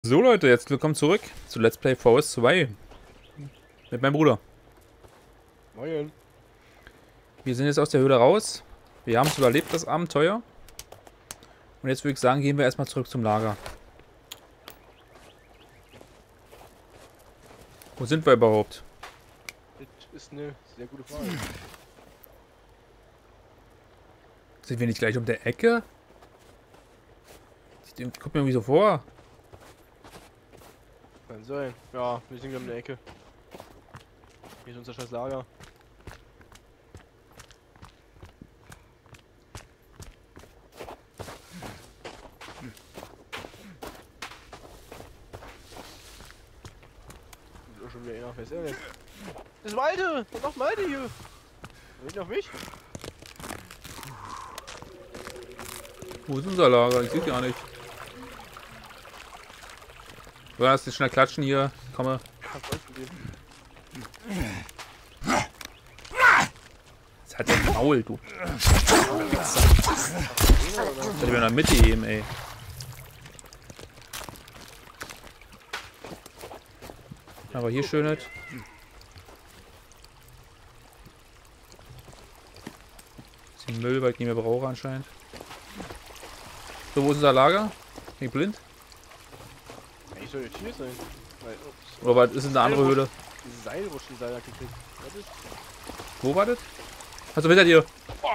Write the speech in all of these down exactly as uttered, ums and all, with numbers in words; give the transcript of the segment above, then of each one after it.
So Leute, jetzt willkommen zurück zu Let's Play Forest zwei mit meinem Bruder. Moin. Wir sind jetzt aus der Höhle raus. Wir haben es überlebt, das Abenteuer. Und jetzt würde ich sagen, gehen wir erstmal zurück zum Lager. Wo sind wir überhaupt? Das ist eine sehr gute Frage. Sind wir nicht gleich um der Ecke? Kommt mir irgendwie so vor. Kann sein. Ja, wir sind hier um der Ecke. Hier ist unser scheiß Lager. Ist auch schon wieder einer fest. Das Malte! Und noch Malte hier! Nicht auf mich? Wo ist unser Lager? Ich sehe gar nicht. So, lass dich schnell klatschen hier. Komme. Jetzt hat der Maul, du. Soll ich mir in der Mitte eben, ey. Aber hier schön nicht. Bisschen Müll, weil ich nicht mehr brauche anscheinend. So, wo ist unser Lager? Bin ich blind? Ich soll jetzt hier sein. Weil, ups. Oder was ist in der andere Höhle? Diese Seilrutschen sei da gekriegt. Was ist? Wo war das? Also hinter dir. Oh.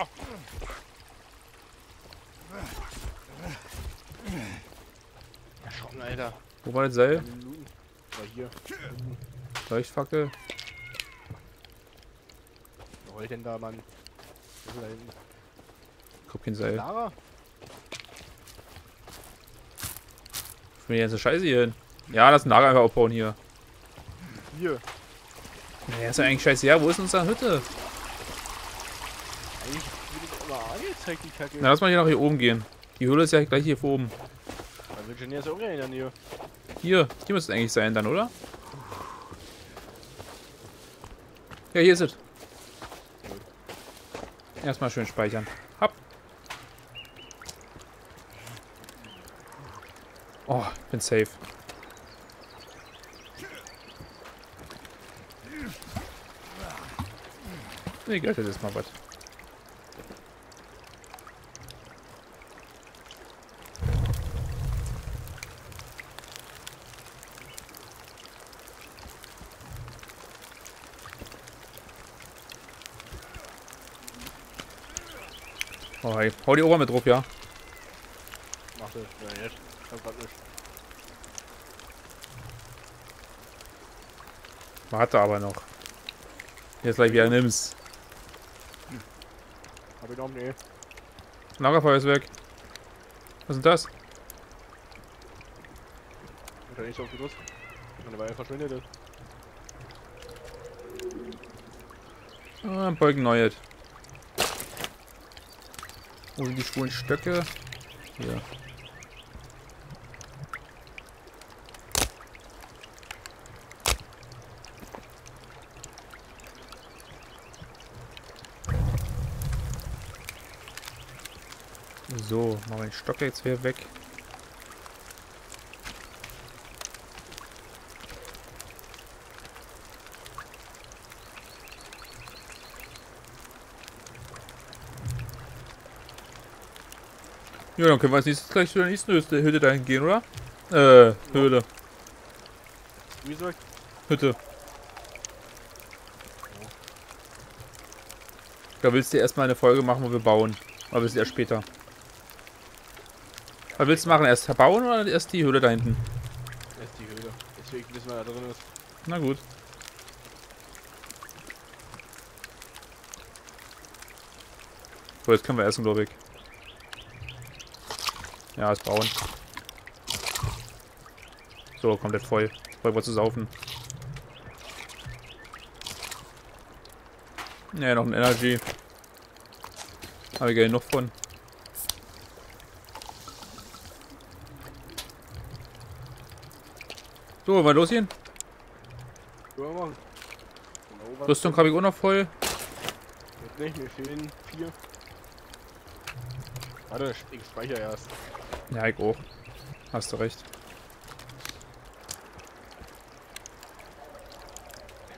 Erschrocken, Alter. Wo war das Seil? War hier. Leuchtfackel. Was rollt denn da, Mann? Was ist da hinten? Ich hab kein Seil. Lara? Ich will die ganze Scheiße hier hin. Ja, lass ein Lager einfach aufbauen hier. Hier. Naja, ist ja eigentlich scheiße. Ja, wo ist unsere Hütte? Eigentlich wird das immer angezeigt, die Kacke. Na, lass mal hier nach hier oben gehen. Die Höhle ist ja gleich hier oben. Man will schon jetzt auch in der Nähe. Hier, hier müsste es eigentlich sein dann, oder? Ja, hier ist es. Erstmal schön speichern. Hopp. Oh, ich bin safe. Nee, Geld, das ist mal was. Oh, hey. Hau die Ober mit drauf, ja. Mach das. Ja, jetzt. Ich hab grad nicht. Warte aber noch. Jetzt gleich wieder nimm's. Hab ich noch? Nee. Lagerfeuer ist weg. Was ist denn das? Hat er nicht so gewusst. Meine Weile verschwindet ist. Ah, Beugen neuet. Wo sind die schwulen Stöcke? Hier. So, machen wir den Stock jetzt wieder weg. Ja, dann können wir als nächstes gleich zu der nächsten Hütte, Hütte dahin gehen, oder? Äh, Höhle. Wie gesagt? Hütte. Da willst du erstmal eine Folge machen, wo wir bauen. Oder willst du erst später? Was willst du machen? Erst bauen oder erst die Höhle da hinten? Erst die Höhle. Deswegen wissen wir da drin ist. Na gut. So, jetzt können wir essen, glaube ich. Ja, ist bauen. So, komplett voll. Voll was zu saufen. Ne, noch ein Energy. Habe ich ja genug von. So, wollen wir losgehen? Können wir machen. Rüstung habe ich auch noch voll. Jetzt nicht, mir fehlen vier. Warte, ich speichere erst. Ja, ich auch. Hast du recht.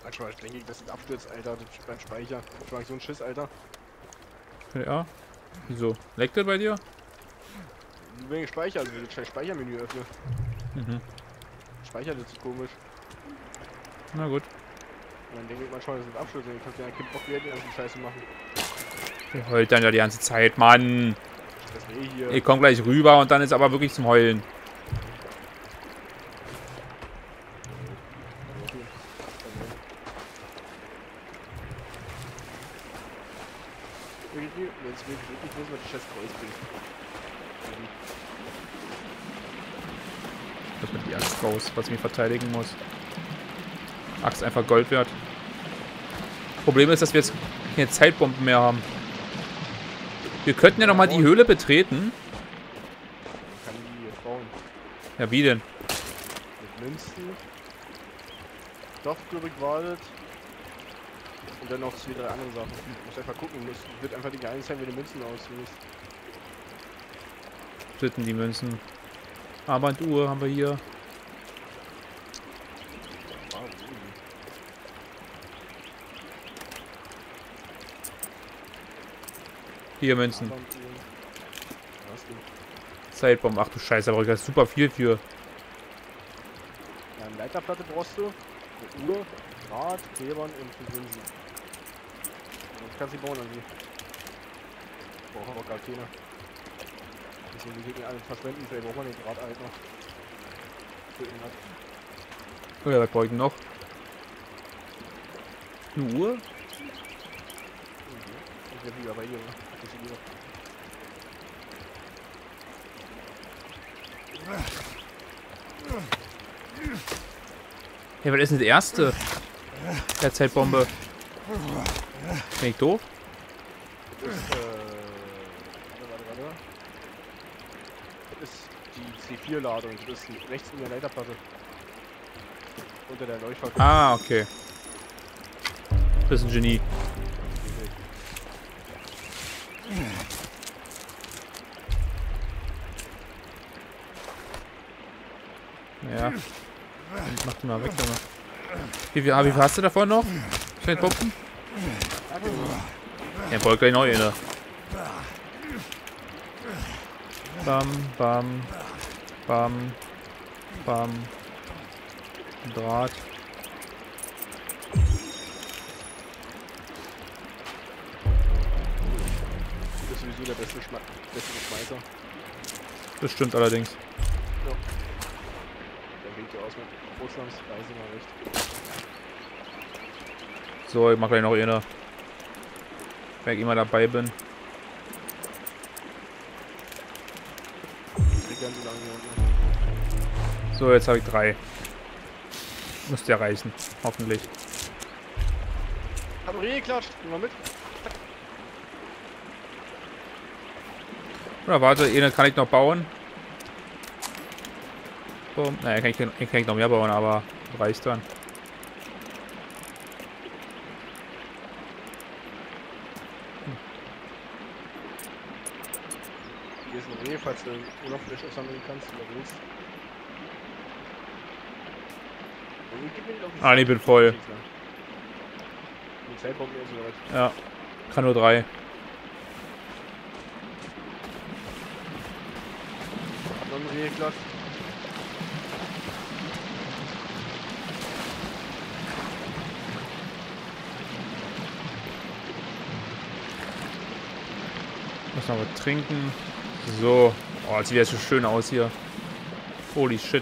Manchmal denke ich, dass es abstürzt, Alter, beim Speicher. Ich mag so einen Schiss, Alter. Ja. Wieso? Leckt das bei dir? Wegen Speicher, also wenn ich das Speichermenü öffne. Mhm. Speicher, das ist komisch. Na gut. Und dann denke ich manchmal, das ist Abstürze. Ich hab ja keinen Bock mehr, die ganzen Scheiße machen. Ihr heult dann ja die ganze Zeit, Mann. Das ist eh hier. Ich komm gleich rüber und dann ist aber wirklich zum Heulen. Jetzt will ich wirklich wissen, was die scheiß Kreuz bringt. Das mit die Axt raus, was ich mich verteidigen muss. Axt einfach Gold wert. Problem ist, dass wir jetzt keine Zeitbomben mehr haben. Wir könnten ja noch mal die Höhle betreten. Ich kann die jetzt bauen. Ja, wie denn? Mit Münzen. Stoffglobig wartet. Und dann noch zwei, drei andere Sachen. Ich muss einfach gucken. Es wird einfach die geile Zeit, wie die Münzen aussehen. Dritten die Münzen. Armbanduhr haben wir hier. Vier Münzen. Zeitbomben. Ach du Scheiße, aber da ist super viel für. Ja, eine Leiterplatte brauchst du. Eine Uhr, Rad, Klebern und fünf Münzen. Du kannst die bauen, irgendwie. Brauchen aber gar keine. Deswegen die Gegner alle verschwenden, vielleicht braucht man den Rad halt noch. Oh ja, was brauche ich denn noch? Eine Uhr? Mhm. Ich werde wieder bei ihr, ne? Das ist wieder. Hey, was ist denn das erste? Der Zeitbombe. Bin ich doof? Das ist, äh. Warte, warte, warte. Das ist die C vier Ladung. Das ist rechts in der Leiterplatte. Unter der Leuchtfackel. Ah, okay. Das ist ein Genie. Ja. Mach die mal weg, Junge. Wie viel, wie viel hast du davon noch? Zeitbomben? Ja, braucht gleich neu, ne? Bam, bam, bam, bam. Draht. Das ist sowieso der beste, Schma beste Schmeißer. Das stimmt allerdings. Ja. Der winkt ja aus mit Russlands Reise mal recht. So, ich mach gleich noch eine. Wenn ich immer dabei bin. Ich krieg ganz so lange hier unten. So, jetzt habe ich drei. Müsste ja reichen. Hoffentlich. Hab Reh geklatscht. Geh mal mit. Oder warte, eine kann ich noch bauen. So, naja, kann ich, kann ich noch mehr bauen, aber reicht dann. Hier ist ein Reh, falls du Urlaubsfleisch sammeln kannst oder willst. Ah, nee, ich bin voll. Die Zeitbomben ist soweit. Ja, kann nur drei. Hab noch ein Reh geklatscht. Muss noch was trinken. So. Oh, das sieht ja so schön aus hier. Holy shit.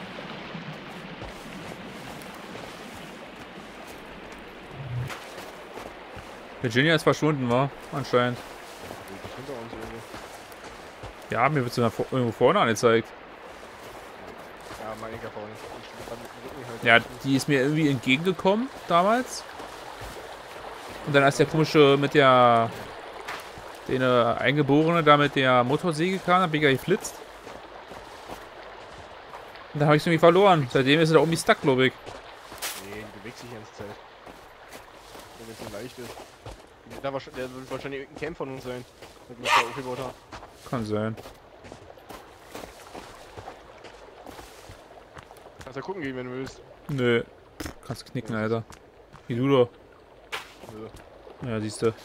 Virginia ist verschwunden, war anscheinend. Hinter uns irgendwo. Ja, mir wird es irgendwo vorne angezeigt. Ja, mein Enker vorne. Ich stand mit dem Rücken halt. Ja, die ist mir irgendwie entgegengekommen damals. Und dann als der komische mit der den äh, Eingeborene da mit der Motorsäge kam, dann bin ich ja geflitzt. Und dann habe ich es irgendwie verloren. Seitdem ist er da irgendwie stuck, glaube ich. Nee, die bewegt sich die ganze Zeit. Wenn es so leicht ist. Der, war, der wird wahrscheinlich irgendein Camp von uns sein. Wenn wir da aufgebaut haben. Kann sein. Kannst ja gucken gehen, wenn du willst. Nö. Kannst knicken, Alter. Wie du doch. Nö. Ja, siehst du.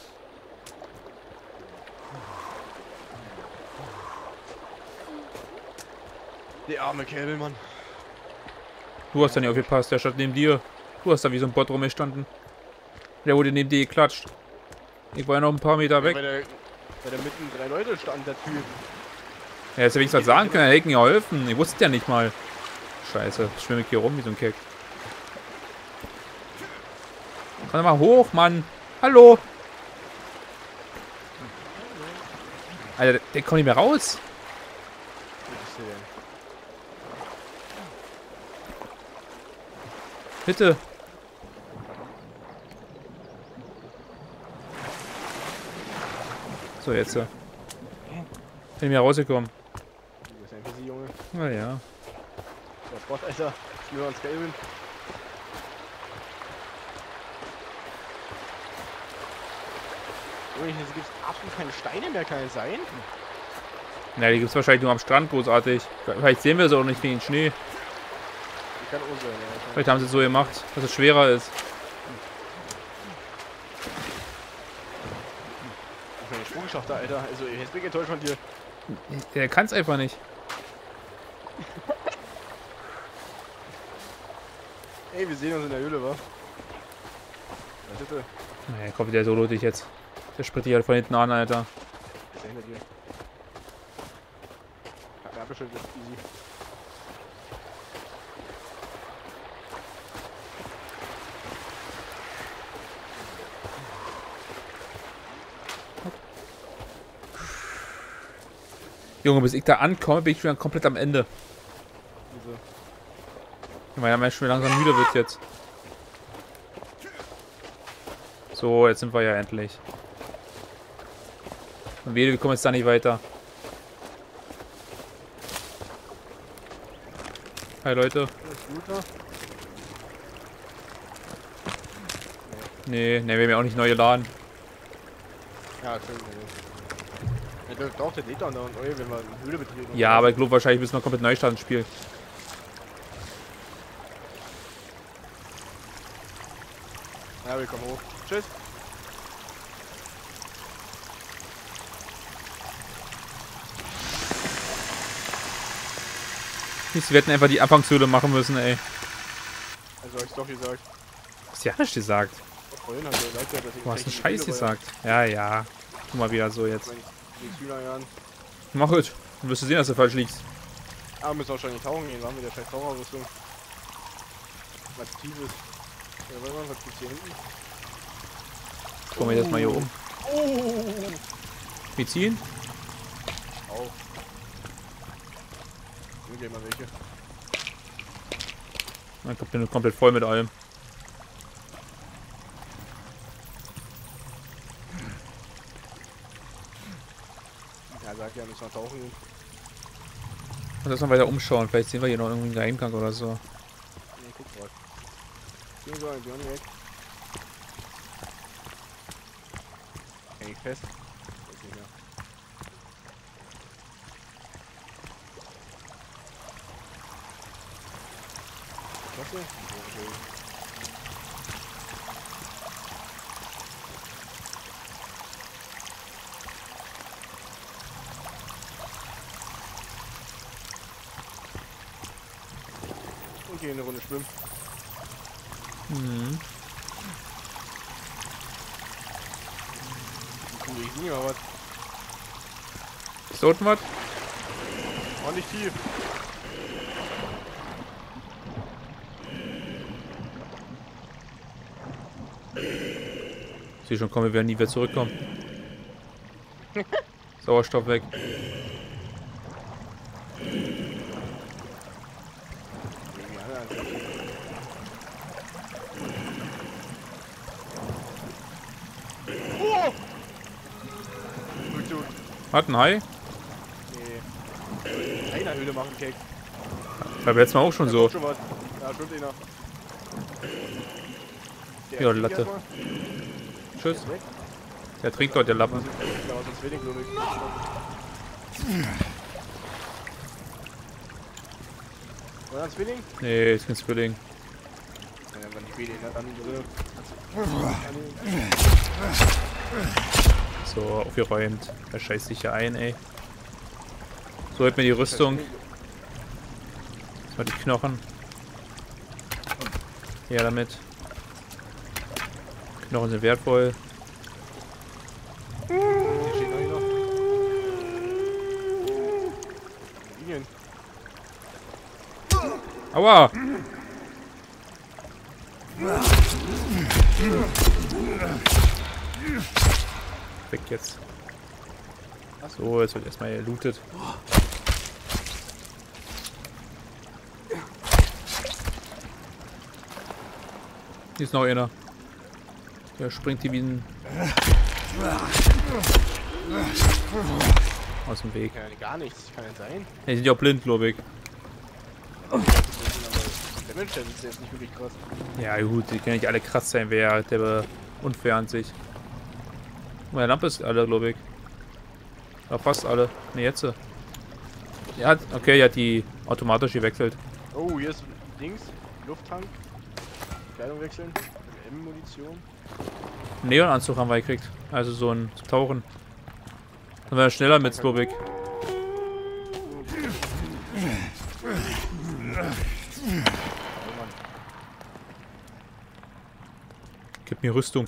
Die arme Käbel, Mann. Du hast da nicht aufgepasst, der stand neben dir. Du hast da wie so ein Bot rumgestanden. Der wurde neben dir geklatscht. Ich war ja noch ein paar Meter Ja, weg. weil, der, weil da mitten drei Leute stand, der Typ. Ja, jetzt hätte ich was sagen können, er hätte mir geholfen. Ich wusste ja nicht mal. Scheiße, ich schwimme ich hier rum wie so ein Keck. Komm mal hoch, Mann. Hallo. Alter, der, der kommt nicht mehr raus. Bitte. So, jetzt. Bin ich mehr rausgekommen. Du bist ein Busy, Junge. Na ja. Der Bot, Alter. Schnür ans Gelben. Junge, hier gibt es absolut keine Steine mehr, kann es sein? Na, die gibt es wahrscheinlich nur am Strand großartig. Vielleicht sehen wir sie auch nicht wegen Schnee. Die kann auch sein, ja. Vielleicht haben sie es so gemacht, dass es schwerer ist. Ich bin Sprung geschafft, Alter. Also, jetzt bin ich enttäuscht von dir. Der kann es einfach nicht. Ey, wir sehen uns in der Höhle, wa? Ja, bitte. Naja, kommt der Solo dich jetzt. Der springt dich halt von hinten an, Alter. Ist er hinter dir. Ja, abgeschüttet ist easy. Junge, bis ich da ankomme, bin ich schon komplett am Ende. Wieso? Weil der Mensch schon langsam müde wird jetzt. So, jetzt sind wir ja endlich. Und wehe, wir kommen jetzt da nicht weiter. Hi Leute. Nee, nee, wir haben ja auch nicht neu geladen. Ja, schön. Ja, der braucht den Liter und neu, wenn wir eine Höhle betreten. Ja, aber ich glaube wahrscheinlich müssen wir komplett neu starten, das Spiel. Ja, wir kommen hoch. Tschüss. Wir hätten einfach die Anfangshöhle machen müssen, ey. Also, hab ich's doch gesagt. Hast du ja nicht gesagt. Vorhin hat er gesagt, dass ich Du hast einen Scheiß gesagt. Ja, ja. Tu mal wieder so jetzt. Mach es. Dann wirst du sehen, dass du falsch liegst. Ah, wir müssen wahrscheinlich tauchen gehen, waren mit der scheiß Taucherrüstung. Was tief ist. Ja, warte mal, was gibt's hier hinten? Gucken wir jetzt mal hier um. Oh! Medizin? Auch. Hier gehen mal welche. Dann kommt der komplett voll mit allem. Ja, sagt ja, müssen wir tauchen gehen. Und lass mal weiter umschauen. Vielleicht sehen wir hier noch irgendwie einen Geheimgang oder so. Ja, guck grad. Hier so ein Björn weg. Häng ich fest. Ist nicht mehr. Klasse. Okay. Und gehen eine Runde schwimmen. Mhm. Cool, ich sehe mal was. Ist da unten was? War nicht tief. Ich sehe schon, komm, wir werden nie wieder zurückkommen. Sauerstoff weg. Oh! Hat ein Hai? Nee. Einer Höhle machen, Cake. War letztes Mal auch schon so. Schon was. Ja, schwimmt einer. Der Ja, fliegt Latte. erstmal. Tschüss. Ist weg. Der trinkt dort, der Lappen. Da war so ein Zwilling, glaube ich. War das ein Zwilling? Nee, ist kein Zwilling. Ja, wenn ich wieder dann drin. So, aufgeräumt. Da scheißt sich ja ein, ey. So, holt mir die Rüstung. Jetzt mal die Knochen. Ja, damit. Knochen sind wertvoll. Hier steht noch einer. Linien. Aua! Weg jetzt. So, jetzt wird erstmal gelootet. Hier ist noch einer. Der springt hier wie ein... aus dem Weg. Ja, gar nichts, kann ja sein. Ja, die sind ja auch blind, glaube ich. Der Mensch, der ist jetzt nicht wirklich krass. Ja gut, die können nicht alle krass sein, wer der unfair an sich. Meine Lampe ist alle, glaube ich. Ja, fast alle. Ne, jetzt. Ja, hat, okay, er hat die automatisch gewechselt. Oh, hier ist Dings, Lufttank. Kleidung wechseln. M-Munition. Neonanzug haben wir gekriegt. Also so ein zum Tauchen. Dann wäre schneller mit, glaube ich. Gib mir Rüstung.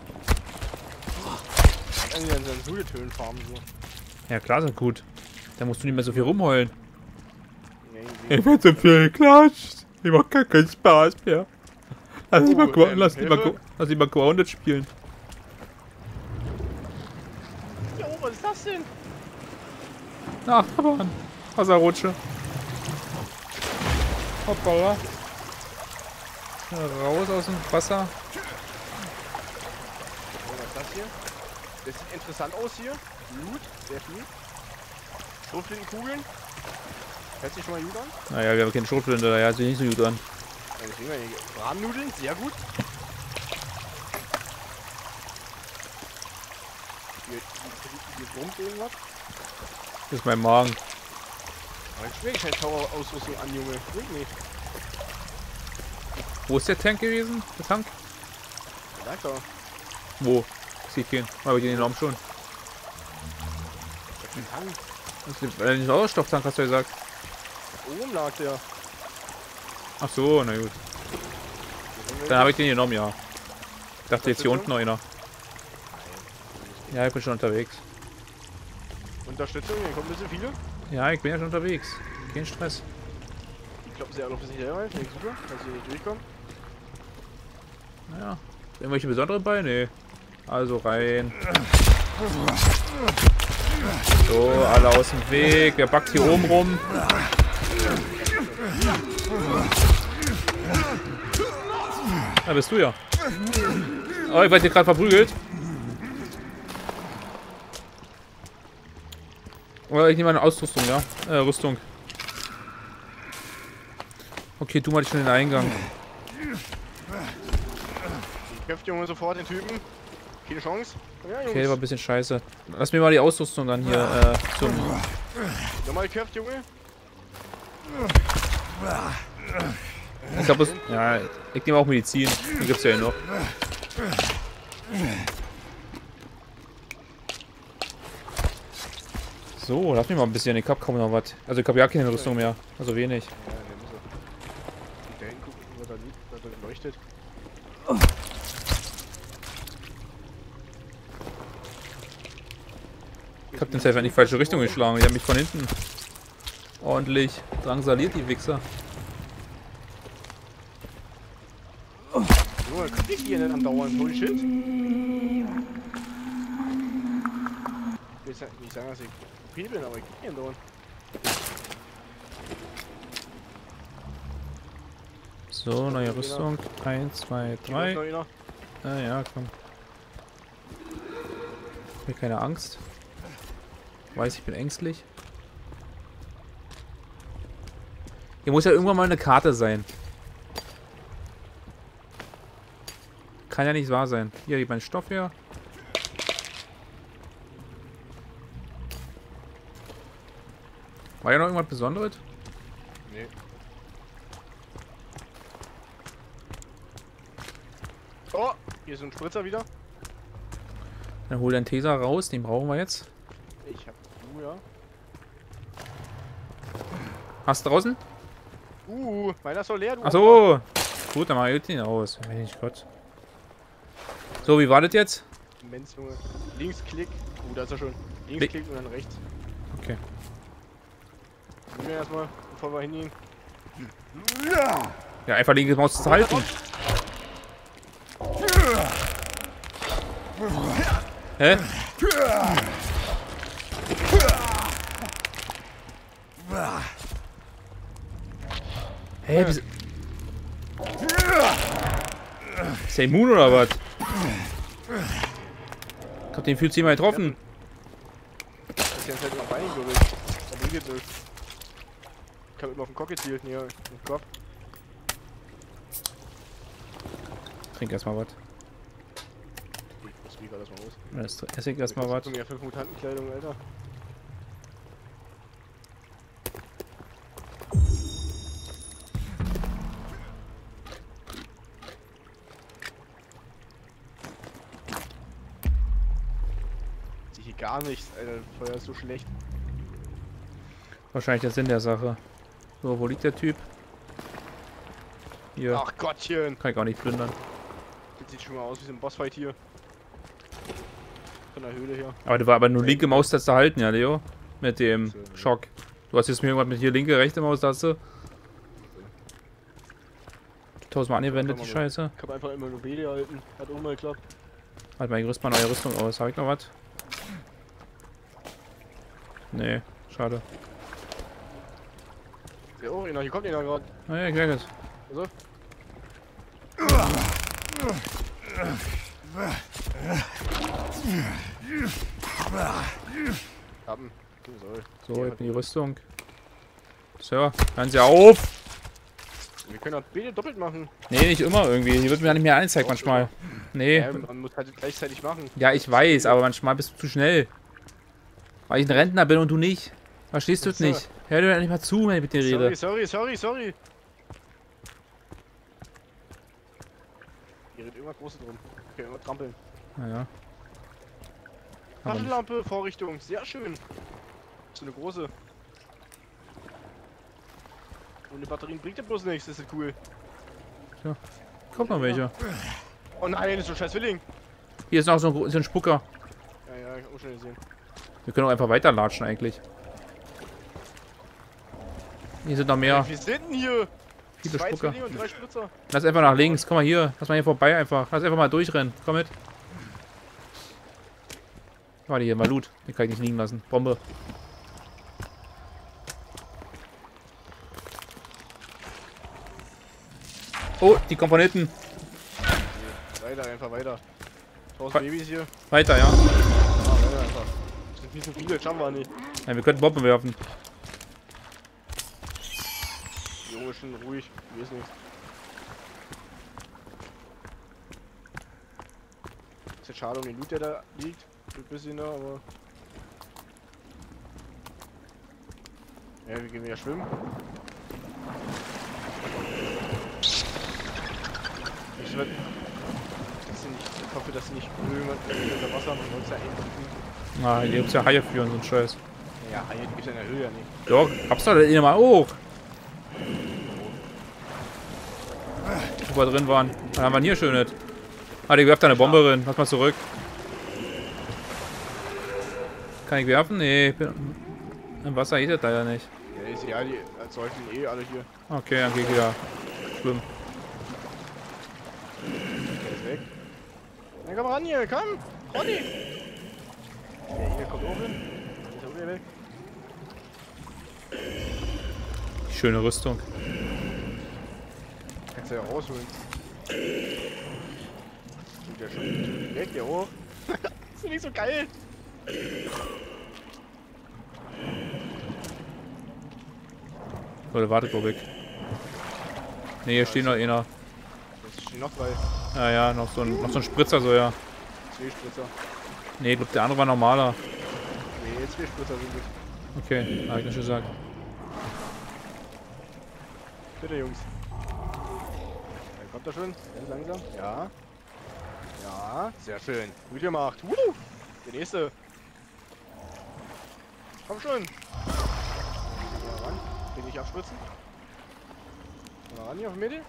Irgendwie an seinen Sudetönen farmen so. Ja klar, ist gut. Da musst du nicht mehr so viel rumheulen. Ja, irgendwie. Ich werd so viel geklatscht. Ich mach gar keinen Spaß mehr. Lass Oh, lieber ähm, lass lieber Hilfe? lass lieber Grounded spielen. Jo, was ist das denn? Ach, Mann. Wasserrutsche. Hoppala. Raus aus dem Wasser. Oh, was ist das hier? Das sieht interessant aus hier. Loot, sehr viel. Schrotflintenkugeln. Hört sich schon mal gut an? Naja, wir haben keine Schrotflinte, daher hört sich nicht so gut an. Ja, deswegen mal hier Rahmennudeln, sehr gut. Hier, hier, hier brummt irgendwas. Das ist mein Magen. Aber ich will keine Tauerausrüstung an, Junge. Will nicht. Wo ist der Tank gewesen? Der Tank? Danke. Wo? Ich sehe keinen. Aber den Raum schon. Ich hab den Tank. Das ist ein Sauerstofftank, hast du ja gesagt. Oben lag der. Ach so, na gut. Dann habe ich den genommen, ja. Ich dachte jetzt hier unten noch einer. Ja, ich bin schon unterwegs. Unterstützung, hier kommen ein bisschen viele. Ja, ich bin ja schon unterwegs. Kein Stress. Die kloppen sie alle auf sich selber. Finde ich super, dass sie nicht durchkommen. Naja. Irgendwelche besonderen bei? Nee. Also rein. So, alle aus dem Weg. Wer backt hier oben rum? Da bist du ja. Oh, ich werde hier gerade verprügelt. Oder ich nehme eine Ausrüstung, ja? Äh, Rüstung. Okay, du mal schon den Eingang. Die köpft Junge sofort den Typen. Keine Chance. Ja, Jungs. Okay, war ein bisschen scheiße. Lass mir mal die Ausrüstung dann hier äh, zum... Nochmal geköpft, Junge. Ich glaube, es... Ja, ich nehme auch Medizin. Die gibt's ja hier noch. So, lass mich mal ein bisschen. Ich hab kaum noch was. Also ich habe ja keine Rüstung mehr. Also wenig. Ja, der muss er. Da hingucken, was da liegt, was da leuchtet. Ich hab den Safe in die falsche Richtung geschlagen. Die haben mich von hinten ordentlich drangsaliert, die Wichser. Junge, krieg ich hier nicht andauernd. Holy shit. Ich will nicht sagen, dass ich O P bin, aber ich krieg hier andauernd. So, neue Rüstung. eins, zwei, drei. Hier ist noch einer. Ah ja, komm. Ich hab keine Angst. Weiß, ich bin ängstlich. Hier muss ja irgendwann mal eine Karte sein. Kann ja nicht wahr sein. Hier, gib meinen Stoff her. War ja noch irgendwas Besonderes? Nee. Oh, hier ist ein Spritzer wieder. Dann hol deinen Taser raus, den brauchen wir jetzt. Ich hab du, ja. Hast du draußen? Uh, meiner ist doch leer, du. Achso! Gut, dann mach ich den aus. Mensch Gott. So, wie war das jetzt? Mensch, Junge. Linksklick. Uh, da ist er schon. Linksklick und dann rechts. Okay. Nehmen wir erstmal, bevor wir hingehen. Ja, einfach linke Maus zu halten. Hä? Hä? Hey, ist der immun oder was? Ich hab den fühlt sich mal getroffen. Das ist jetzt halt immer Bein, glaube ich. Da bringt jetzt nichts. Ich hab immer auf den Kopf gezielt, hier. Im Kopf. Trink erstmal was. Ich muss wie gerade erstmal raus. Jetzt esse ich erstmal was. Ich hab ja fünf Mutantenkleidung, Alter. Hier gar nichts, Alter. Das Feuer ist so schlecht. Wahrscheinlich der Sinn der Sache. So, wo liegt der Typ? Hier. Ach Gottchen! Kann ich auch nicht plündern. Das sieht schon mal aus wie so ein Bossfight hier. Von der Höhle her. Aber das war aber nur linke Maustaste halten, ja, Leo? Mit dem So, ja. Schock. Du hast jetzt mir irgendwas mit hier linke, rechte Maustaste. Tausendmal angewendet, die Scheiße. Ich hab einfach immer nur B gehalten. Hat auch mal geklappt. Halt mal, ich rüst mal neue Rüstung aus. Hab ich noch was? Nee, schade. Ja, oh, hier kommt einer gerade. Na ja, ich merke es. Also. Haben. So, jetzt bin die Rüstung. So, hören Sie auf! Wir können auch B doppelt machen. Nee, nicht immer irgendwie. Hier wird mir ja nicht mehr angezeigt manchmal. Nee. Ja, man muss halt gleichzeitig machen. Ja, ich weiß, aber manchmal bist du zu schnell. Weil ich ein Rentner bin und du nicht. Verstehst du es So. nicht? Hör dir nicht mal zu, wenn ich mit dir Sorry, rede. sorry, sorry, sorry. Hier redet immer große drum. Okay, immer trampeln. Naja. Aber nicht. Taschenlampe, Vorrichtung, sehr schön. So eine große. Ohne Batterien bringt ja bloß nichts, das ist cool. Kommt noch welche. Oh nein, das ist so ein scheiß Zwilling. Hier ist noch so ein, so ein Spucker. Ja, ja, ich hab auch schon gesehen. Wir können auch einfach weiterlatschen eigentlich. Hier sind noch mehr. Wir sind denn hier? Viele Zwei Spucker. Zwillinge und drei Spritzer. Lass einfach nach links. Komm mal hier. Lass mal hier vorbei einfach. Lass einfach mal durchrennen. Komm mit. Warte hier, mal Loot. Den kann ich nicht liegen lassen. Bombe. Oh, die Komponenten. Weiter, einfach weiter. Tausend Wa- Babys hier. Weiter, ja. Ah, weiter einfach. Das sind viel zu viele, schaffen wir nicht. Ja, wir könnten Bomben werfen. Die Junge ist schon ruhig, ich weiß nichts. Ist jetzt schade um den Loot, der da liegt. Ein bisschen, aber. Ja, wir gehen wieder schwimmen. Ich, werd, dass sie nicht, ich hoffe, dass sie nicht irgendwann unter Wasser haben, sonst ja eh. Ah, hier gibt's ja Haie für und so ein Scheiß. Ja, Haie, die gibt's ja in der Höhe ja nicht. Doch, hab's doch da mal hoch. Wo wir drin waren. Dann haben wir hier schön nicht. Ah, die werft da eine Bombe rein. Lass mal zurück. Kann ich werfen? Nee, ich bin im Wasser geht das da ja nicht. Ja, ist ja, die sollten eh alle hier. Okay, dann geh ich wieder schwimmen. Der ist weg. Na komm ran hier, komm! Ronny! Der hier kommt auch hin. Ist er wieder weg? Schöne Rüstung. Kannst du ja rausholen. Tut der schon weg, der hoch. Das ist nicht so geil. Leute, wartet, wo weg. Ne, hier stehen noch einer. Das stehen noch drei. Ja, ja, noch so ein, noch so ein Spritzer, so ja. Zwei Spritzer. Ne, ich glaub, der andere war normaler. Nee, zwei Spritzer sind es. Okay, hab ich nicht gesagt. Bitte, Jungs. Dann kommt er schon. Ganz langsam. Ja. Ja, sehr schön. Gut gemacht. Woo! Der nächste. Komm schon. Mal ran. Den nicht abspritzen. Mal ran hier auf die Mitte.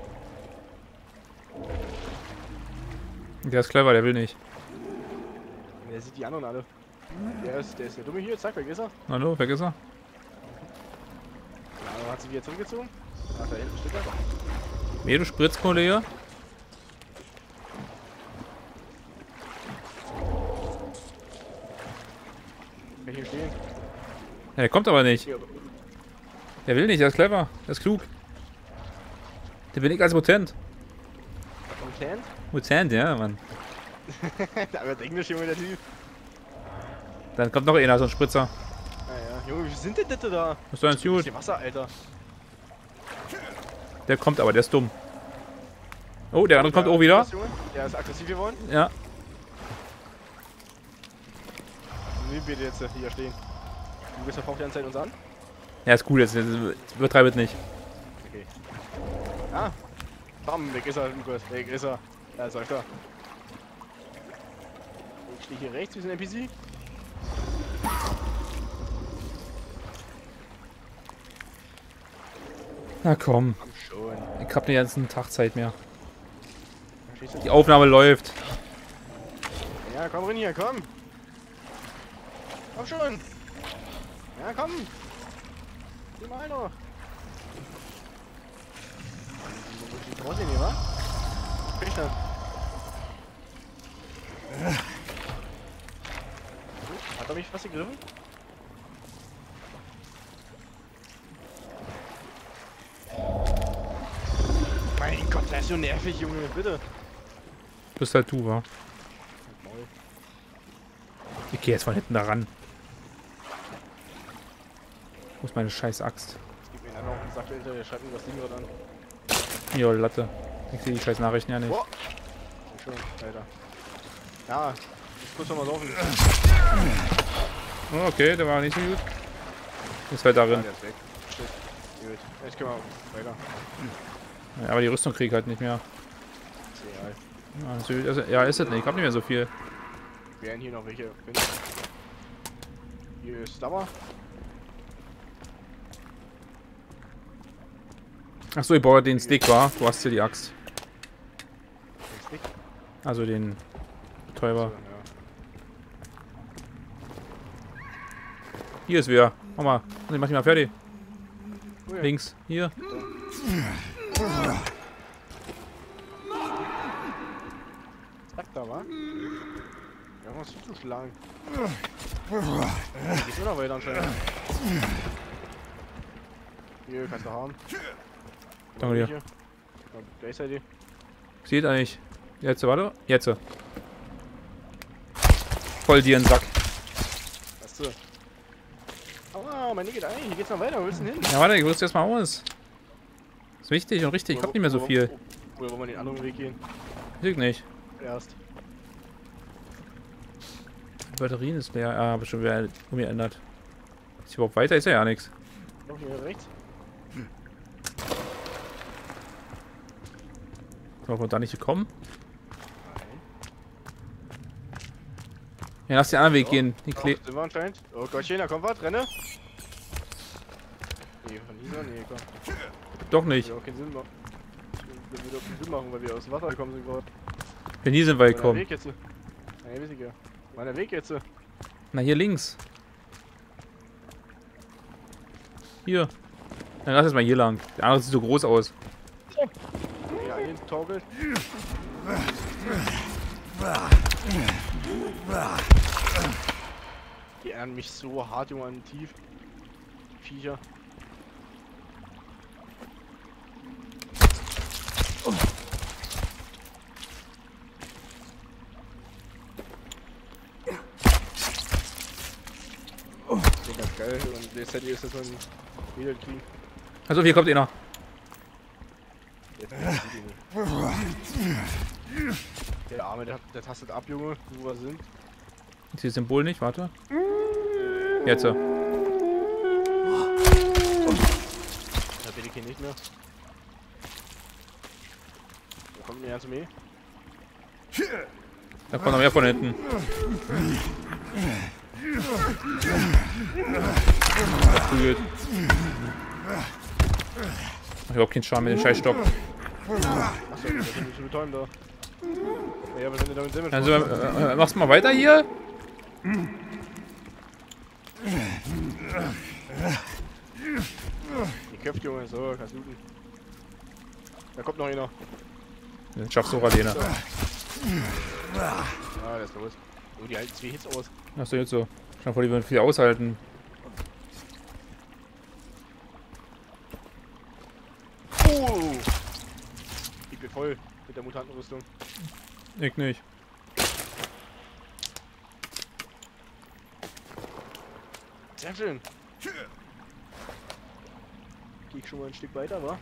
Der ist clever, der will nicht. Der sieht die anderen alle. Der ist der, ist der Dumme hier. Zack, weg ist er. Hallo, weg ist er? Ja, hat sie wieder zurückgezogen. Ach, da hinten steht er. Nee, du Spritzkollege. Kann hier stehen. Ja, der kommt aber nicht. Hier. Der will nicht, der ist clever. Der ist klug. Der will nicht als Mutant. Mutant? Mutant, ja, Mann. Da wird Englisch, Junge, der Typ. Dann kommt noch einer, so ein Spritzer. Naja, Junge, wie sind denn das da? Ist doch ganz gut. Hier Wasser, Alter. Der kommt aber, der ist dumm. Oh, der andere kommt auch wieder. Der ist aggressiv geworden. Ja. Wie wir jetzt hier stehen. Du bist verbraucht die ganze Zeit uns an? Ja, ist cool, jetzt, jetzt übertreibet nicht. Okay. Ah. Bam, weg ist er, Lukas. Weg ist er. Da ist er. Ich stehe hier rechts, wir sind N P C. Na komm. Komm schon. Ich hab den ganzen Tag Zeit mehr. Schießt Die Aufnahme läuft. Ja, komm rein hier, komm. Komm schon. Ja, komm. Geh mal noch. Die draußen hier, wa? Bin ich da? Hat er mich fast gegriffen? Mein Gott, der ist so nervig, Junge, bitte. Bist halt du, wa? Ich geh jetzt von hinten da ran. Wo ist meine scheiß Axt? Gib mir dann noch und sagt, Alter, der schreibt mir das Ding gerade an. Jo, Latte. Ich sehe die scheiß Nachrichten ja nicht. Boah. Schön, Alter. Ja, jetzt kurz nochmal laufen. Oh, okay, der war nicht so gut. Ist halt Ja, darin. der ist weg. Shit. Gut. Jetzt können wir weiter. Ja, aber die Rüstung krieg ich halt nicht mehr. Ist egal. Ja, ist, also, ja, ist es nicht. Ich hab nicht mehr so viel. Wir werden hier noch welche finden. Hier ist Dauer. Achso, ich baue den Stick, war. Du hast hier die Axt. Den Stick. Also den Betäuber. So, ja. Hier ist wer. Mach mal. Ich mach dich mal fertig. Oh ja. Links. Hier. Zack, da war. Ja, was ist zu schlagen? Geht's nur noch weiter anscheinend. Hier, kannst du haben. Danke dir. Hier. Gleichzeitig. Sieht eigentlich. Jetzt, warte. Jetzt. Voll dir in den Sack. Hast du. Aua, mein Ding geht ein. Hier geht's noch weiter. Wo willst du denn hin? Ja, warte, ich rüste erstmal aus. Ist wichtig und richtig. Ich hab nicht mehr so viel. Oder wollen wir den anderen Weg gehen? Weiß ich nicht. Erst. Die Batterien ist leer. Ah, aber schon wieder umgeändert. Ist überhaupt weiter? Ist ja ja nichts. Noch hier rechts. Warum wir da nicht gekommen? Nein. Ja, lass den anderen Weg So, gehen. Die Doch, Kle sind wir anscheinend. Oh Gottchen, da kommt was. Renne. Nee, von dieser? Nee, komm. Doch nicht. Würde auch keinen Sinn machen. Das würde auch keinen Sinn machen, weil wir aus dem Wasser gekommen sind gerade. Wenn hier sind wir Wo ist der gekommen. Weg jetzt? Nein, weiß ich ja. Wo ist der Weg jetzt? Na, hier links. Hier. Dann lass jetzt mal hier lang. Der andere sieht so groß aus. Ja, hier torkelt. Die ernten mich so hart, Junge, an tief. Die Viecher. Das ist ganz geil und gleichzeitig ist das so ein Wiederkrieg. Also hier kommt einer. Jetzt der Arme, der, der tastet ab, Junge, wo wir sind. Ich sehe das Symbol nicht, warte. Jetzt. Da bin ich hier nicht mehr. Wo kommt denn der zu mir? Da kommt noch mehr von hinten. Verprügelt. Macht überhaupt keinen Schaden mit dem Scheißstock. Achso, das ist nicht so betäuben da. Ja, aber wenn du damit Damage Also, äh, äh, machst du mal weiter hier? Die köpft, Junge, so, kannst looten. Da kommt noch einer. Den schaffst du auch alleine. Ja, der ist los. Oh, die halten zwei Hits aus. Achso, jetzt so. Schau vor, die würden viel aushalten. Oh! Ich bin voll mit der Mutantenrüstung. Ich nicht. Sehr schön. Geh ich schon mal ein Stück weiter, wa?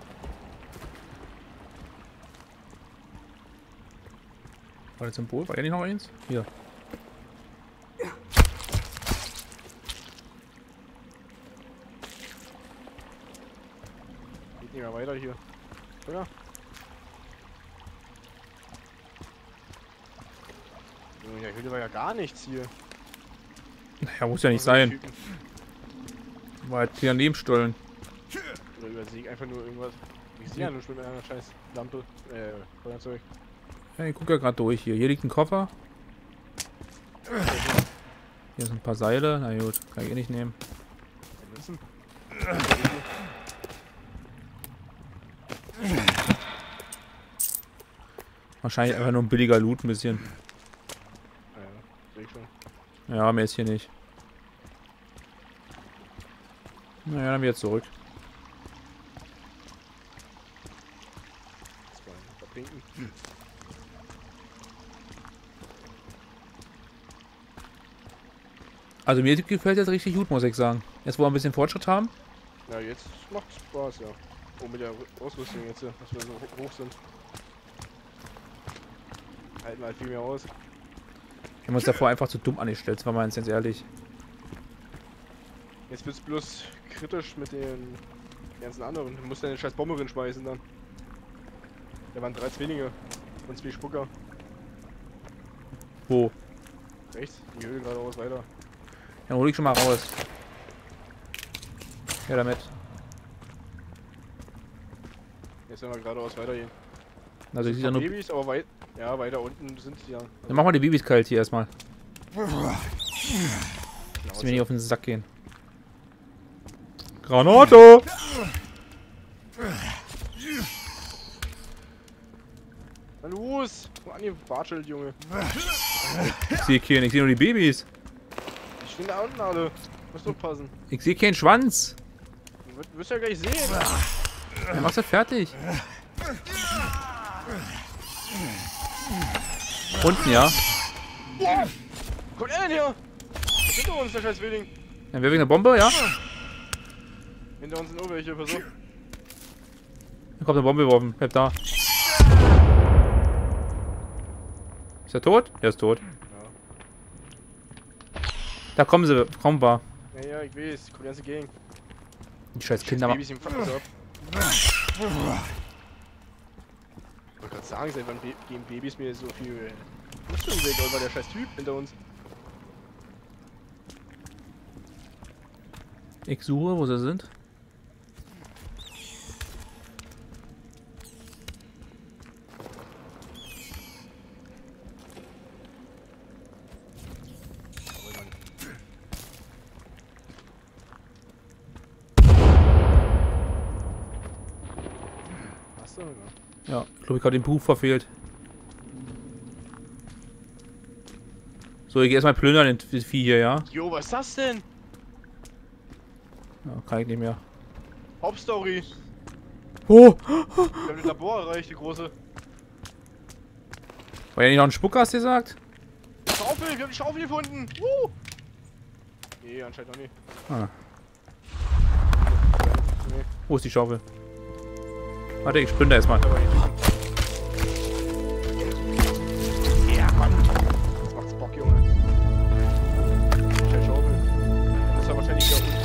War das Symbol? War ja nicht noch eins? Hier. Geht nicht mehr weiter hier. Oder? In der Höhle war ja gar nichts hier. Ja, muss ja nicht sein. War halt hier daneben stollen. Oder übersehe ich einfach nur irgendwas. Ich sehe ja nur schon mit einer scheiß Lampe. Äh, Feuerzeug. Ja, ich gucke ja gerade durch hier. Hier liegt ein Koffer. Hier sind ein paar Seile. Na gut, kann ich eh nicht nehmen. Wissen. Wahrscheinlich einfach nur ein billiger Loot ein bisschen. Ah ja, sehe ich schon. Ja, mehr ist hier nicht. Naja, dann wieder zurück. Das war ein Verpinken. Also mir gefällt das richtig gut, muss ich sagen. Jetzt wo wir ein bisschen Fortschritt haben. Ja, jetzt macht Spaß, ja. Oh, mit der Ausrüstung jetzt, dass wir so ho- hoch sind. Halten wir halt viel mehr aus. Wir haben uns davor einfach zu dumm angestellt, das war mal ganz ehrlich. Jetzt wird's bloß kritisch mit den ganzen anderen. Du musst ja eine scheiß Bombe schmeißen dann. Da waren drei Zwillinge und zwei Spucker. Wo? Rechts, die Höhle geradeaus weiter. Dann hol ich schon mal raus. Ja, damit. Jetzt werden wir geradeaus weitergehen. Also ich Ein sehe ja paar nur... Babys, aber weit, ja, weiter unten sind sie ja. Dann machen wir die Babys kalt hier erstmal. Genau, Dass wir nicht auf den Sack gehen. Granate! Na los! Guck an, ihr Bartschild, Junge. Ich sehe keinen, ich sehe nur die Babys. Die stehen da unten alle. Musst du passen. Ich sehe keinen Schwanz. Du wirst- wirst ja gleich sehen. Dann machst du fertig. Unten, ja. Guck er denn hier! Hinter uns, der scheiß Wilding. Dann wäre wegen der Bombe, ja. Hinter uns sind nur welche, pass auf. Dann kommt eine Bombe geworfen. Bleib da. Ist er tot? Er ist tot. Ja. Da kommen sie. Kommen wir. Ja, ja, ich weiß. Guck die ganze Gegend. Die scheiß Kinder. Babys im Fass ab. Ich wollte gerade sagen, seit wann Ba- geben Babys mir so viel Rüstung weg, aber der scheiß Typ hinter uns. Ich suche, wo sie sind. Hast du? Ja. Ja, ich glaube, ich habe den Buch verfehlt. So, ich gehe erstmal plündern, den Vieh hier, ja? Jo, was ist das denn? Ja, kann ich nicht mehr. Hauptstory. Oh! Wir haben das Labor erreicht, die große. War ja nicht noch ein Spucker, hast du gesagt? Schaufel, wir haben die Schaufel gefunden. Woo! Nee, anscheinend noch nicht. Ah. Nee, Wo ist die Schaufel? Warte, ich springe da erstmal. aber nicht. Ja, Mann. Jetzt macht's Bock, Junge. Scheiß Schaufel. Dann ist er wahrscheinlich hier unten.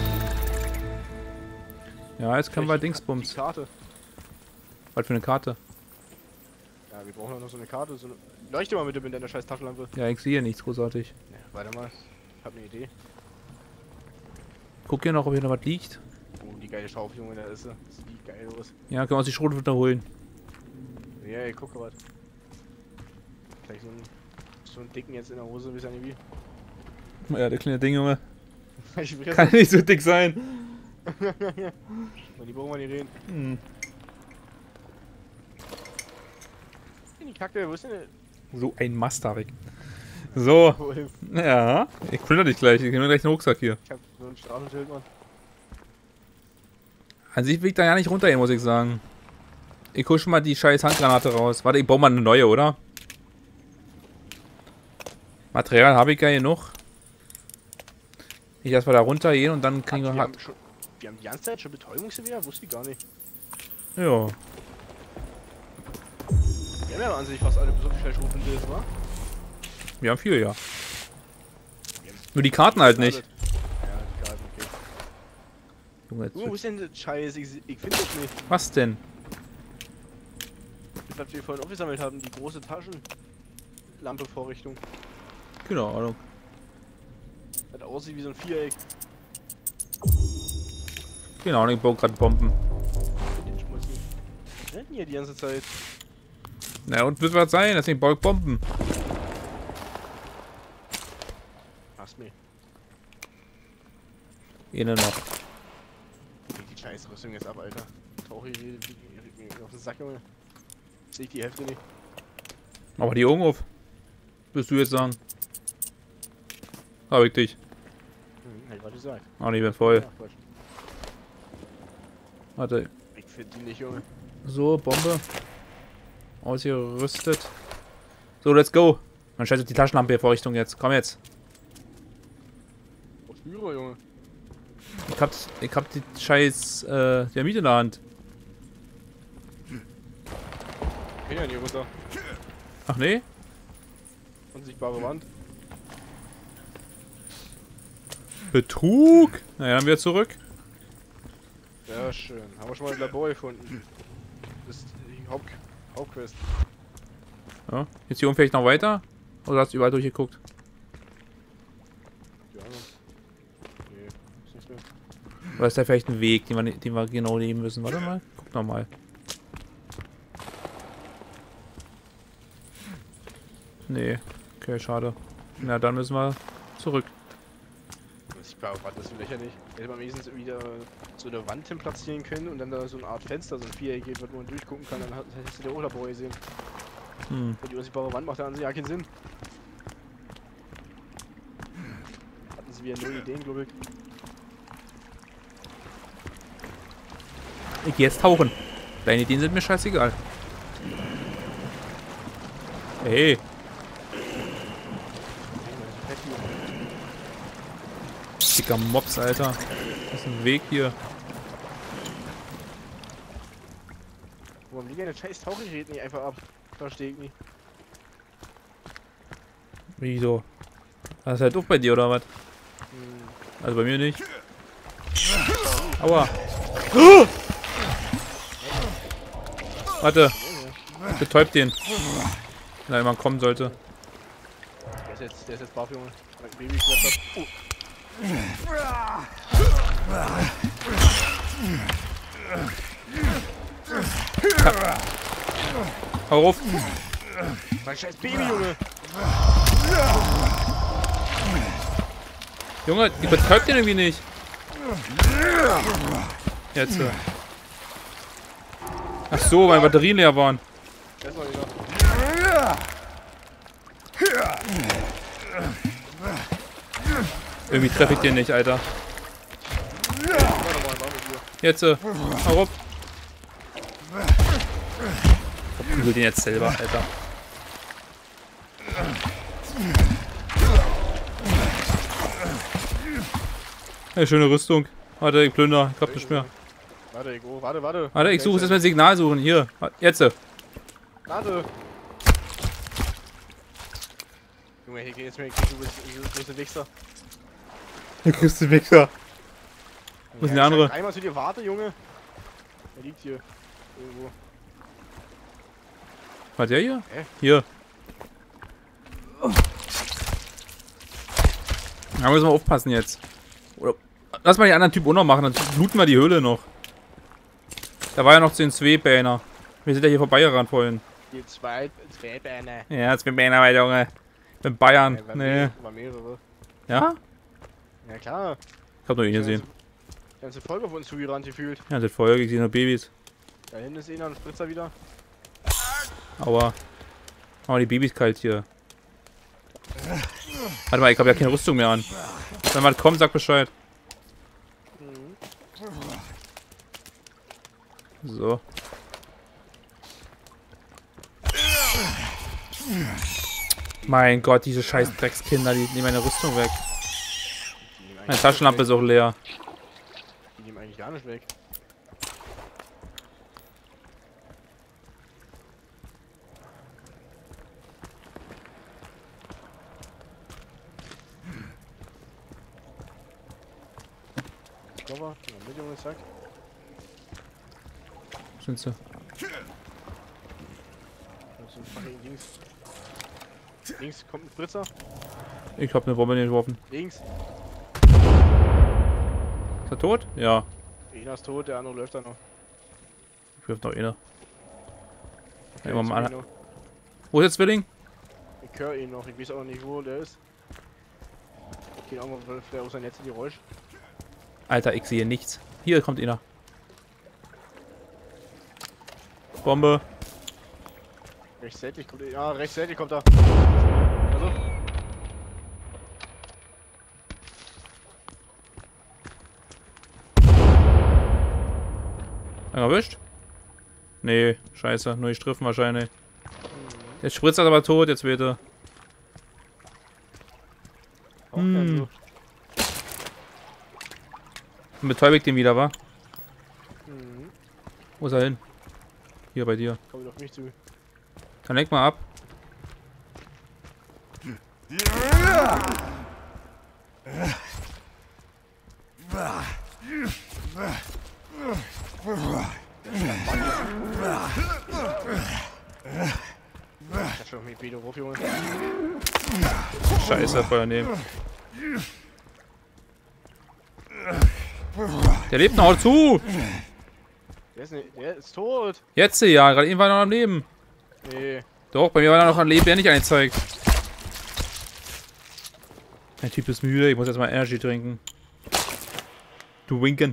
Ja, jetzt können wir Die Dingsbums. Karte. Was für eine Karte? Ja, wir brauchen ja noch so eine Karte. So eine... Leuchte mal bitte mit deiner scheiß Taschenlampe. Ja, ich sehe nichts großartig. Ja, warte mal. Ich hab eine Idee. Guck hier noch, ob hier noch was liegt. Oh, die geile Schaufel, Junge, da ist sie. Das sieht geil aus. Ja, können wir uns die Schrotflinte holen. Ja, ey, guck mal. Gleich so einen, so einen dicken jetzt in der Hose, wie es nicht wie. Ja, der kleine Ding, Junge. Ich will Kann nicht so dick sein. Die brauchen wir nicht reden. Hm. Die Kacke, wo ist denn der? So ein Masterweg. So. Wohl. Ja, ich plünder dich gleich. Ich nehme mir gleich einen Rucksack hier. Ich hab so ein Straßenschild, Mann. An sich will ich da ja nicht runtergehen, muss ich sagen. Ich hol schon mal die scheiß Handgranate raus. Warte, ich baue mal eine neue, oder? Material habe ich ja genug. Ich erstmal da runtergehen und dann kriegen Ach, wir wir, halt. haben schon, wir haben die ganze Zeit schon Betäubungsgewehr? Wusste ich gar nicht. Ja. Wir haben ja an sich fast alle so viel Schrotflinte jetzt, wa? Wir haben viele, ja. Nur die Karten halt nicht. Ja, die Karten, okay. Junge, jetzt Junge, wo wird- ist denn der Scheiß? Ich, ich finde das nicht. was denn? Das, was wir vorhin aufgesammelt haben, die große Taschenlampe-Vorrichtung. Keine Ahnung. Das aussieht wie so ein Viereck. Keine Ahnung, ich baue gerade Bomben. Den Schmutz nicht. Was rennt denn hier die ganze Zeit? Na und wird was sein, deswegen baue ich Bomben. Hast mich. Eine noch. Leg die scheiß Rüstung jetzt ab, Alter. Tauche ich hier auf den Sack, Junge. Sehe ich die Hälfte nicht. Aber die Augen auf. Willst du jetzt sagen? Hab ich dich. Hm, hätte ich gesagt. Ah, nee, ich bin voll. Ach, Quatsch. Warte. Ich finde die nicht, Junge. So, Bombe. Ausgerüstet. So, let's go. Man stellt die Taschenlampe hier Vorrichtung jetzt. Komm jetzt. Was Führer, Junge. Ich hab, ich hab die scheiß äh, Dynamit in der Hand. Ich bin ja nicht runter. Ach nee? Unsichtbare Wand. Betrug. Naja, dann wieder zurück. Ja, schön. Haben wir schon mal ein Labor gefunden. Das ist die Haupt Hauptquest. Ja. Jetzt hier oben vielleicht noch weiter? Oder hast du überall durchgeguckt? Die anderen. Nee, ist nichts mehr. Oder ist da vielleicht ein Weg, den wir, den wir genau nehmen müssen? Warte mal. Guck noch mal. Nee. Okay, schade. Na, dann müssen wir zurück. Unsichtbare Wand, das ist lächerlich. Hätte man wenigstens wieder so eine Wand hin platzieren können und dann da so eine Art Fenster, so ein Viereck geht, wo man durchgucken kann, dann hättest du der Urlabor gesehen. Hm. Und die unsichtbare Wand macht ja an sich ja keinen Sinn. Hatten sie wieder null Ideen, glaube ich. Ich geh jetzt tauchen. Deine Ideen sind mir scheißegal. Hey. Dicker Mops, Alter. Das ist ein Weg hier. Warum liegen denn scheiß Tauchgerät nicht einfach ab? Verstehe ich nicht. Wieso? Das ist halt doof bei dir, oder was? Hm. Also bei mir nicht. Aua. Warte. Betäubt den. Wenn jemand kommen sollte. Der ist jetzt, der ist jetzt baff, Junge. Mein Baby klettert. Oh. Hau auf. Mein scheiß Baby, Junge. Junge, die betäubt den irgendwie nicht. Jetzt. äh. Ach so, weil Batterien leer waren. Erstmal wieder. Irgendwie treffe ich den nicht, Alter. Jetzt, äh, hau auf. Ich will den jetzt selber, Alter. Hey, schöne Rüstung. Warte, ich plünder. Ich hab nicht mehr. Warte, ich, oh, warte, warte. Warte, ich suche jetzt erstmal ein Signal suchen. Hier. Jetzt. äh. Warte. Junge, hier geht jetzt mir, du bist du bist ein Wichser. Der größte Wichser. Wo ist denn der andere? Einmal zu dir, warte, Junge. Er liegt hier. Irgendwo. War der hier? Hä? Hier. Da müssen wir aufpassen jetzt. Oder lass mal die anderen Typen auch noch machen, dann looten wir die Höhle noch. Da war ja noch den zwei Banner. Wir sind ja hier vorbeigerannt vorhin. Die zwei, zwei Beine. Ja, zwei Banner weiter, Junge. In Bayern. Ja, war Nee. mehrere, war mehrere. Ja? Ja klar. Ich hab noch ihn gesehen. Die ganze Folge auf uns zugerannt gefühlt. Ja, das Feuer gesehen, nur Babys. Da hinten ist einer, ein Spritzer wieder. Aua. Aber die Babys kalt hier. Warte mal, ich hab ja keine Rüstung mehr an. Wenn man kommt, sag Bescheid. So. Mein Gott, diese scheiß Dreckskinder, die nehmen meine Rüstung weg. Meine Taschenlampe ist auch leer. Die nehmen eigentlich gar nicht weg. Cover, in der Mitte, Junge, zack. Sind sie? Das ist ein fucking Dings. Links kommt ein Spritzer. Ich hab eine Bombe geworfen. Links. Ist er tot? Ja. Einer ist tot, der andere läuft da noch. Ich wirf noch einer. Okay, Immer mal jetzt an. noch. Wo ist der Zwilling? Ich höre ihn noch, ich weiß auch nicht, wo der ist. Okay, irgendwo vielleicht aus sein Netz in die Räusch. Alter, ich sehe nichts. Hier kommt einer. Bombe. Rechtzeitig kommt er. Ja, rechtzeitig kommt er. Also. Erwischt? Nee, scheiße. Nur die Striffen wahrscheinlich. Der Spritzer ist aber tot, jetzt wieder. Auch Hm. also. Und betäube ich den wieder, wa? Mhm. Wo ist er hin? Hier bei dir. Kommt auf mich zu. Dann lenk mal ab. Ich hab schon mit Video ruf, Junge. Scheiße, Feuer nehmen. Der lebt noch, hau zu! Der ist, nicht, der ist tot. Jetzt ja, gerade eben war er noch am Leben. Nee. Doch, bei mir war er noch am Leben, der nicht angezeigt. Der Typ ist müde, ich muss jetzt mal Energy trinken. Du winken.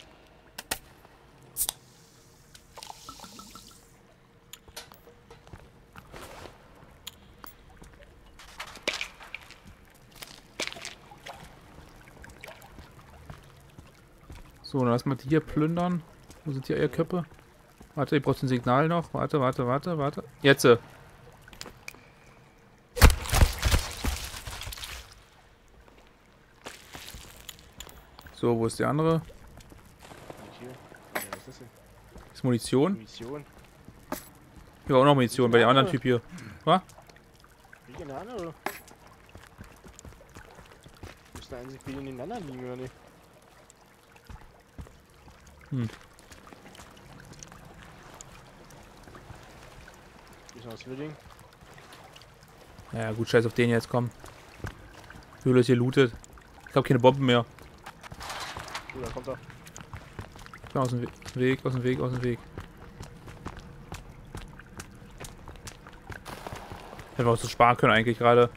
So, dann lass mal die hier plündern. Wo sind die Eierköpfe? Warte, ich brauche ein Signal noch. Warte, warte, warte, warte. Jetzt. äh. So, wo ist der andere? Hier. Ja, was ist das denn? Ist Munition? Munition. Ja, auch noch Munition bei dem anderen Typ hier. Was? Wie geht der andere? Müssen eigentlich wieder nebeneinander liegen, oder nicht? Hm. Ist noch das Zwilling? Ja, gut, scheiß auf den jetzt, komm. Höhle ist hier lootet. Ich hab keine Bomben mehr. Oh, da kommt er. Komm, aus dem We Weg, aus dem Weg, aus dem Weg. Hätten wir auch so sparen können eigentlich gerade.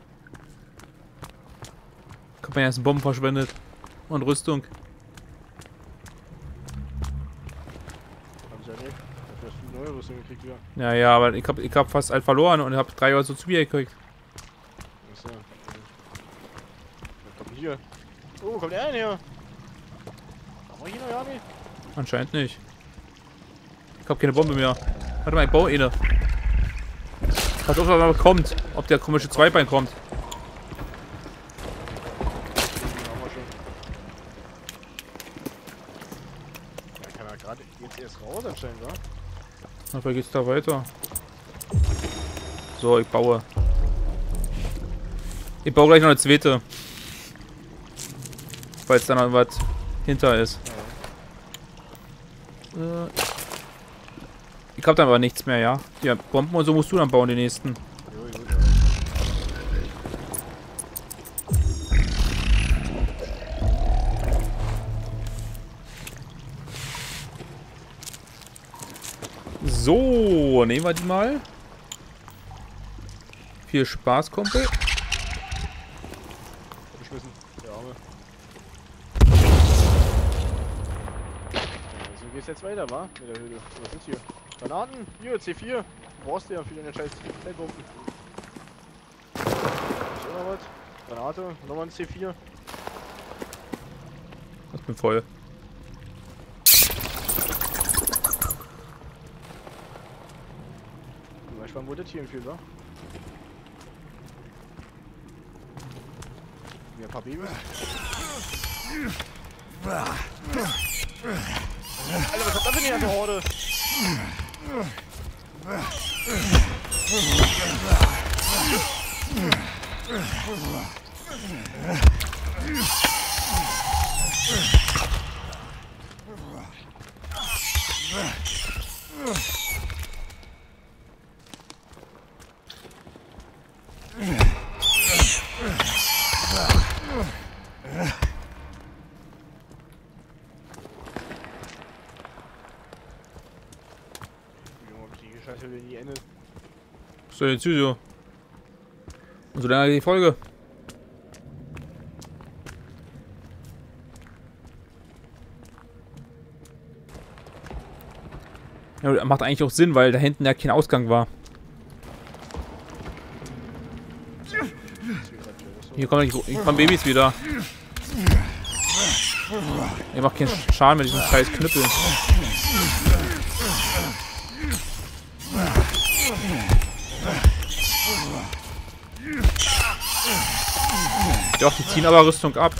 Guck mal, erst Bomben verschwendet. Und Rüstung. Hab ich ja nicht. Du hast viel neue Rüstung gekriegt wieder. Ja, ja, aber ich hab, ich hab fast alt verloren und hab drei Euro so zu mir gekriegt. Achso. Was kommt hier? Oh, wo kommt der denn her? Haben wir hier noch ja nicht? Anscheinend nicht. Ich hab keine Bombe mehr. Warte mal, ich baue eine. Pass auf, ob er kommt. Ob der komische Zweibein kommt. Den haben wir schon. Ja, kann er gerade jetzt erst raus anscheinend, wa? Dafür geht's da weiter. So, ich baue. Ich baue gleich noch eine zweite. Falls da noch was hinter ist. Ja. Äh. Ich hab dann aber nichts mehr, ja. Ja, Bomben und so musst du dann bauen, die nächsten. Jo, gut, So, nehmen wir die mal. Viel Spaß, Kumpel. Geschmissen, der Arme. So geht's jetzt weiter, wa? Mit der Höhle. Was ist hier? Granaten? Hier, C vier. Du brauchst du ja für deine scheiß Feldbomben. Ist noch was? Granate, nochmal ein C vier. Ich bin voll. Du weißt, wann wurde das hier im Spiel, wa? Hier ein paar Babys. Alter, was hat das denn hier für Horde? Scheiße, will nie endet. So, jetzt so. Und so lange die Folge. Ja, macht eigentlich auch Sinn, weil da hinten ja kein Ausgang war. Hier kommen, hier kommen Babys wieder. Ihr macht keinen Schaden mit diesem scheiß Knüppel. Doch, die ziehen aber Rüstung ab.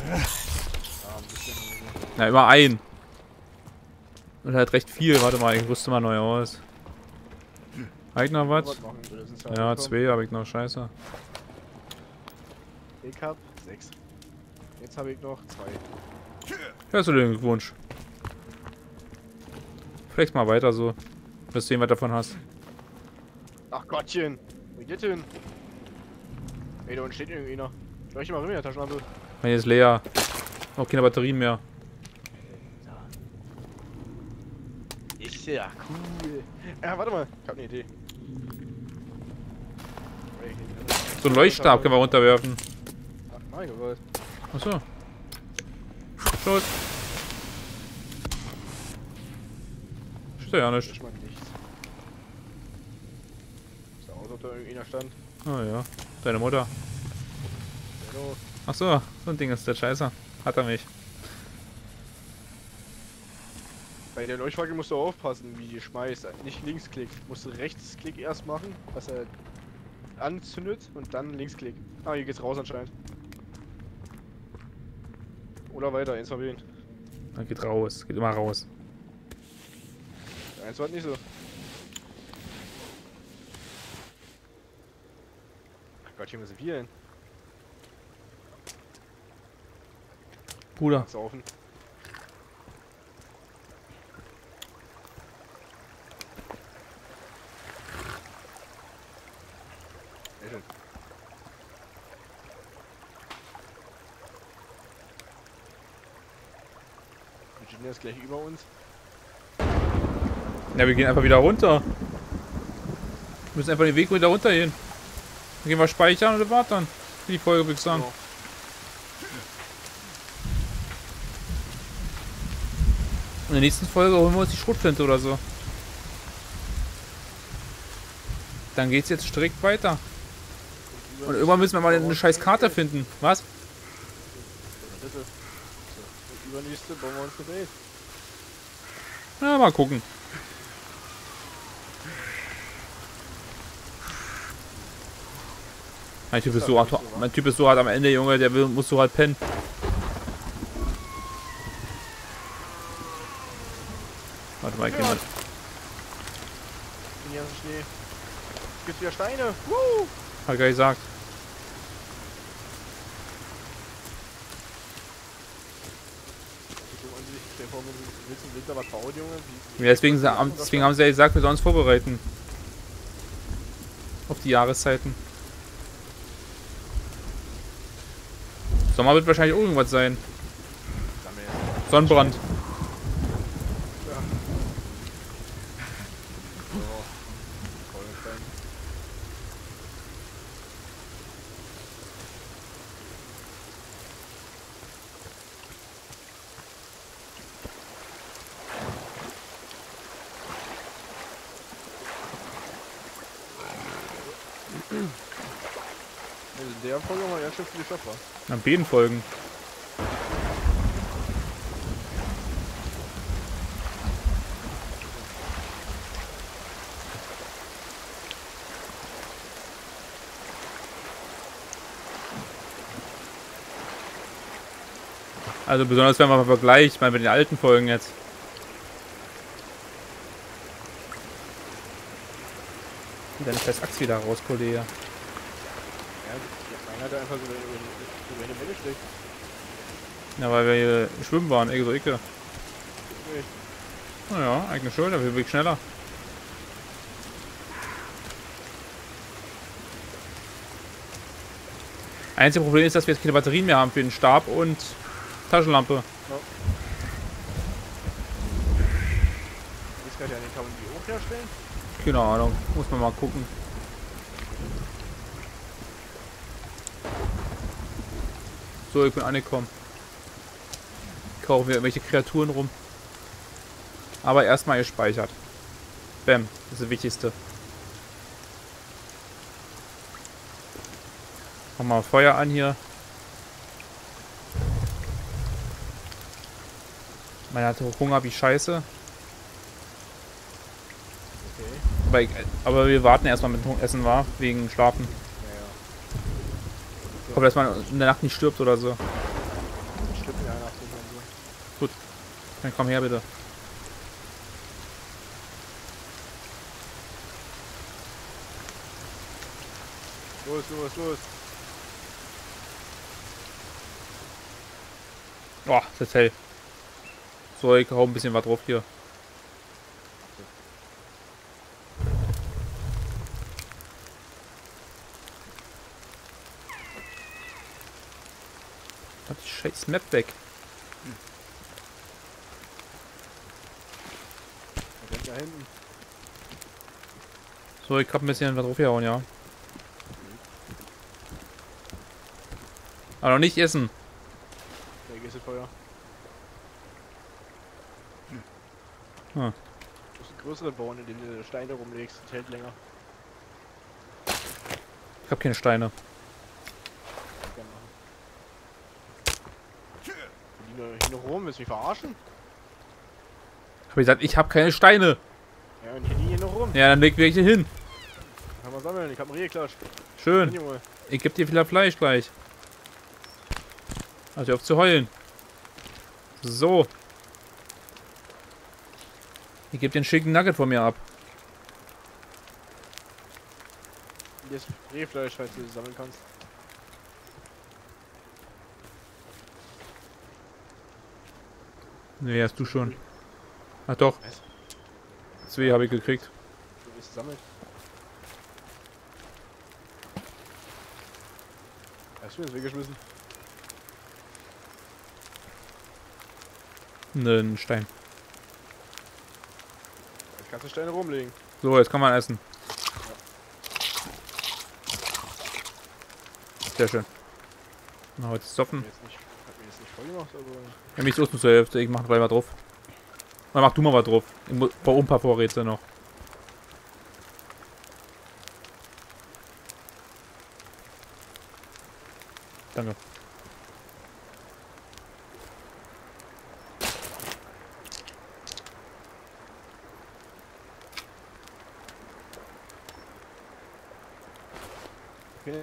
Ja, immer ein. Und halt recht viel. Warte mal, ich rüste mal neu aus. Hab ich noch was? Ja, zwei habe ich noch. Scheiße. Ich hab sechs. Jetzt habe ich noch zwei. Hörst du den Glückwunsch? Flex mal weiter so. Bis du sehen, was davon hast. Ach Gottchen. Wo geht denn? Ey, da unten steht irgendwie noch. Leuchte mal rüber in der Taschenlampe. Meine ist leer. Noch keine Batterien mehr. Ist ja cool. Ja, warte mal. Ich hab eine Idee. So einen Leuchtstab können wir runterwerfen. Ach, mein Gott. Achso. Schuss. Steht ja nicht. Ich mein nichts. Ist da aus, ob da irgendwie einer stand? Ah ja. Deine Mutter. Hallo. Achso, so ein Ding ist der Scheiße. Hat er mich. Bei der Leuchtfackel musst du aufpassen, wie die schmeißt. Nicht Linksklick. Musst du Rechtsklick erst machen, dass er anzündet und dann Linksklick. Ah, hier geht's raus anscheinend. Oder weiter, eins von wählen. Dann geht raus. Geht immer raus. Eins war nicht so. Ach Gott, hier müssen wir hin. Bruder. Saufen. Sehr schön. Virginia ist gleich über uns. Ja, wir gehen einfach wieder runter. Wir müssen einfach den Weg wieder runter gehen. Dann gehen wir speichern und warten dann. Für die Folge, würde ich sagen. Genau. In der nächsten Folge holen wir uns die Schrotflinte oder so. Dann geht's jetzt strikt weiter. Und irgendwann müssen wir mal eine scheiß Karte finden. Was? Bitte. So, und übernächste bauen wir uns eine Base. Na, mal gucken. Mein Typ ist so hart, mein Typ ist so hart am Ende, Junge, der will, muss so halt pennen. Warte mal, ich geh mal. Den ganzen Schnee. Es gibt wieder Steine. Woo! Hab ich gar nicht gesagt. Ich bin Warum willst du willst du was bauen, Junge? Wie, wie Ja, deswegen, deswegen haben sie ja gesagt, wir sollen uns vorbereiten. Auf die Jahreszeiten. Sommer wird wahrscheinlich auch irgendwas sein. Sonnenbrand. Ja. So. Kollenstein. Also in der Folge haben wir ganz schön viele Schöpfer. Am Beden folgen. Also besonders wenn man mal vergleicht, mal mit den alten Folgen jetzt. Und deine scheiß Axt wieder raus, Kollege. Ja, meiner hat einfach so über eine Welle schlägt. Ja, weil wir hier schwimmen waren, ey, so Ecke. Nee. Naja, eigentlich schon, aber wir sind schneller. Einziges Problem ist, dass wir jetzt keine Batterien mehr haben für den Stab und Taschenlampe. Ja. Ist gerade ja, den kann man die auch herstellen? Keine Ahnung, muss man mal gucken. So, ich bin angekommen. Kaufen wir irgendwelche Kreaturen rum. Aber erstmal gespeichert. Bam, das ist das Wichtigste. Machen wir mal Feuer an hier. Meiner hatte Hunger wie Scheiße. Okay. Aber, ich, aber wir warten erstmal mit dem Essen, war wegen Schlafen. Ja, ja. Ich hoffe, dass man in der Nacht nicht stirbt oder so. Stimmt ja nach dem so. Gut, dann komm her bitte. Los, los, los. Boah, das ist hell. So, ich hau ein bisschen was drauf hier. Hat die scheiß Map weg. Er rennt da hinten. So, ich hab ein bisschen was drauf gehauen, ja. Aber noch nicht essen. Da gehst du Feuer. Hm. Du musst einen größeren bauen, in dem du Steine rumlegst. Das hält länger. Ich hab keine Steine. Kann machen. Die liegen hier noch rum, willst du mich verarschen? Hab ich gesagt, ich hab keine Steine. Ja, und hier liegen hier noch rum. Ja, dann leg wir hier hin. Kann man sammeln, ich hab einen Rehklatsch. Schön. Ich geb dir viel Fleisch gleich. Also auf zu heulen. So. Ich gebe den schicken Nugget von mir ab. Hier ist Rehfleisch, falls du das sammeln kannst. Nee, hast du schon. Ach doch. Was? Zwei habe ich gekriegt. Du bist sammelt. Hast du mir das weggeschmissen? Nen Stein. Jetzt kannst du Steine rumlegen. So, jetzt kann man essen. Sehr schön. Na, heute stoppen. Hat mir jetzt nicht, hat mir jetzt nicht voll gemacht, aber... Ja, mich ist zur Hälfte. Ich mach gleich mal drauf. Oder mach du mal was drauf. Ich muss ein paar Vorräte noch. Danke. Okay.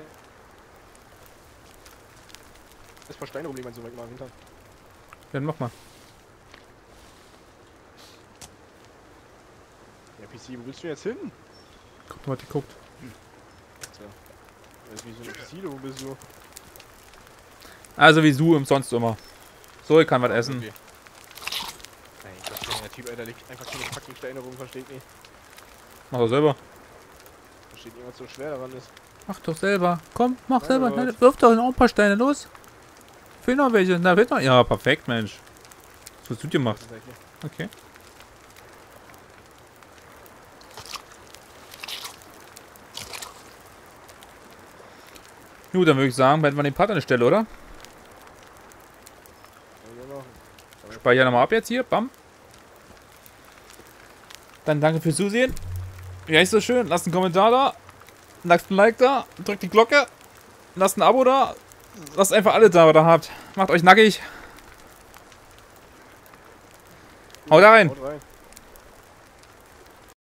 Jetzt paar Steine rumlegen, wenn so weit mal im Winter. Dann mach mal. Ja, P C, wo willst du jetzt hin? Guck mal, was die guckt. Tja. Das ist wie so eine P C, wo bist du? Also wie du im sonst immer. So, ich kann was essen. Okay. Typ, Alter, liegt einfach keine fucking Steine rum, versteht nicht. Mach doch selber. Versteht nicht, was so schwer daran ist. Mach doch selber. Komm, mach Ja, selber. gut. Na, wirf doch noch ein paar Steine los. Fehlen noch welche. Na, wird noch. Ja, perfekt, Mensch. Was hast du dir gemacht? Das ist eigentlich- Okay. Gut, dann würde ich sagen, beenden wir den Part an der Stelle, oder? Ja, genau. Speicher nochmal ab jetzt hier. Bam. Dann danke fürs Zusehen. Wie heißt das schön? Lasst einen Kommentar da. Lasst ein Like da. Drückt die Glocke. Lasst ein Abo da. Lasst einfach alle da, was ihr habt. Macht euch nackig. Haut rein. Haut rein.